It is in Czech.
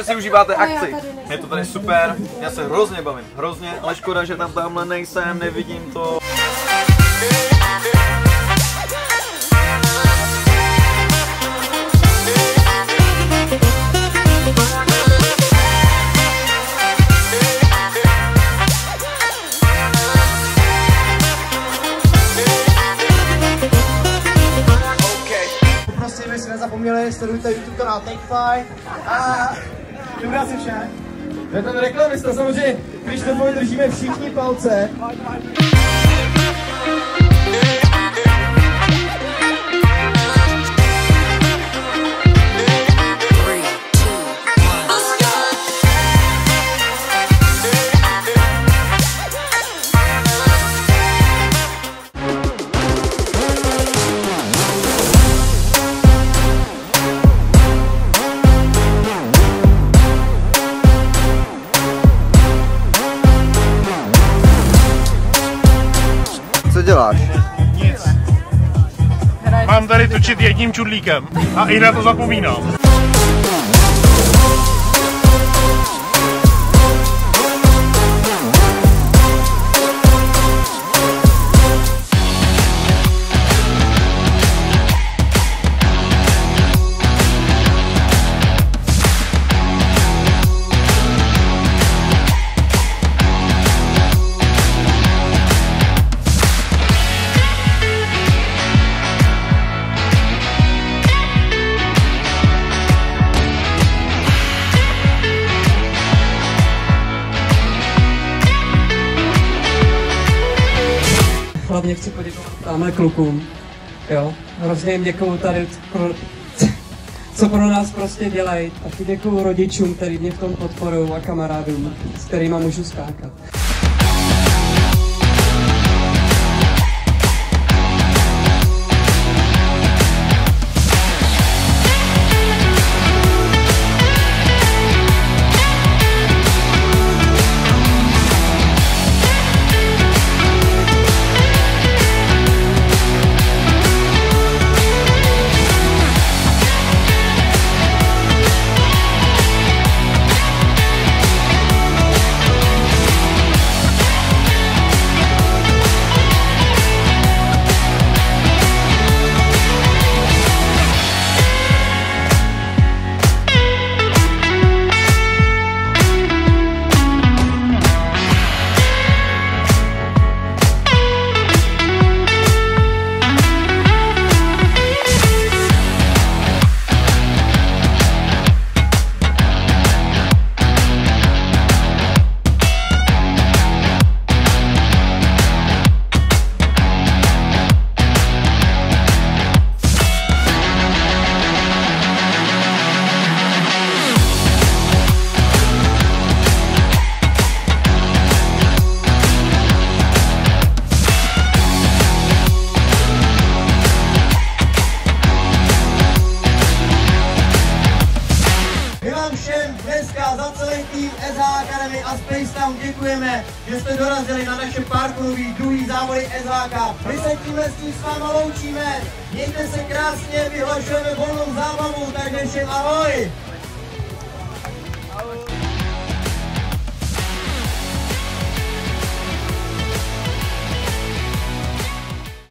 si užíváte akci. Je to tady super, já se hrozně bavím, hrozně, ale škoda, že tam tamhle nejsem, nevidím to. Prosím, jestli nezapomněli, sledujte YouTube kanál Take 5 a dobrá si vše. Je ten reklamista, samozřejmě, když to držíme všichni palce. Co děláš? Nic. Mám tady točit jedním čudlíkem a i na to zapomínám. Hlavně chci poděkovat tamhle klukům, jo, hrozně jim děkuju tady, co pro nás prostě dělají. Taky děkuju rodičům, který mě v tom podporují a kamarádům, s kterými můžu skákat. Dneska za celý tým SH Academy a Space Town děkujeme, že jste dorazili na naše parkourový druhý závody SHK. My se tímhle s tím s váma loučíme, mějte se krásně, vyhlašujeme volnou zábavu, takže všem ahoj!